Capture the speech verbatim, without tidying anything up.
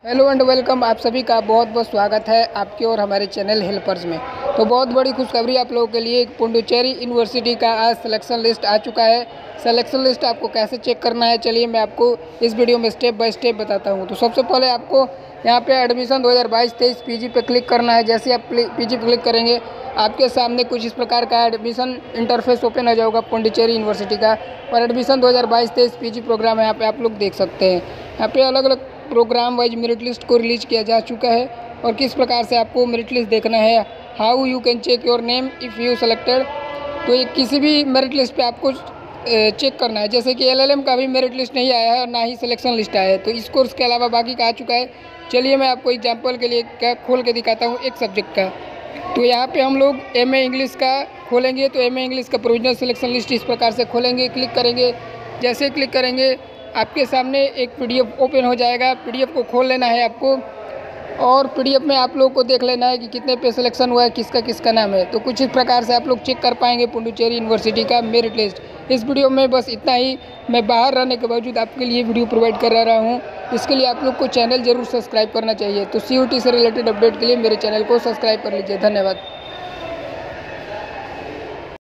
Hello and welcome. आप सभी का बहुत बहुत स्वागत है आपके और हमारे चैनल हेल्पर्स में। तो बहुत बड़ी खुशखबरी आप लोगों के लिए, पुडुचेरी यूनिवर्सिटी का आज सिलेक्शन लिस्ट आ चुका है। सिलेक्शन लिस्ट आपको कैसे चेक करना है, चलिए मैं आपको इस वीडियो में स्टेप बाय स्टेप बताता हूं। तो सबसे पहले आपको यहां पे एडमिशन दो हज़ार बाईस तेईस पीजी पे क्लिक करना है। जैसे आप पीजी पे क्लिक करेंगे आपके सामने कुछ इस प्रकार का एडमिशन इंटरफेस ओपन हो जाएगा पुडुचेरी यूनिवर्सिटी का। और एडमिशन दो हज़ार बाईस तेईस पीजी प्रोग्राम यहाँ पे आप लोग देख सकते हैं। यहाँ पे अलग अलग प्रोग्राम वाइज मेरिट लिस्ट को रिलीज किया जा चुका है और किस प्रकार से आपको मेरिट लिस्ट देखना है। How you can check your name if you selected. तो ये किसी भी मेरिट लिस्ट पे आपको चेक करना है। जैसे कि एलएलएम का भी मेरिट लिस्ट नहीं आया है और ना ही सिलेक्शन लिस्ट आया है, तो इस कोर्स के अलावा बाकी का आ चुका है। चलिए मैं आपको एग्जाम्पल के लिए क्या खोल के दिखाता हूँ एक सब्जेक्ट का। तो यहाँ पे हम लोग एम ए इंग्लिश का खोलेंगे। तो एम ए इंग्लिश का प्रोविजनल सिलेक्शन लिस्ट इस प्रकार से खोलेंगे, क्लिक करेंगे। जैसे क्लिक करेंगे आपके सामने एक पीडीएफ ओपन हो जाएगा। पीडीएफ को खोल लेना है आपको और पीडीएफ में आप लोगों को देख लेना है कि कितने पे सिलेक्शन हुआ है, किसका किसका नाम है। तो कुछ इस प्रकार से आप लोग चेक कर पाएंगे पुडुचेरी यूनिवर्सिटी का मेरिट लिस्ट। इस वीडियो में बस इतना ही। मैं बाहर रहने के बावजूद आपके लिए वीडियो प्रोवाइड कर रहा हूँ, इसके लिए आप लोग को चैनल जरूर सब्सक्राइब करना चाहिए। तो सीयूटी से रिलेटेड अपडेट के लिए मेरे चैनल को सब्सक्राइब कर लीजिए। धन्यवाद।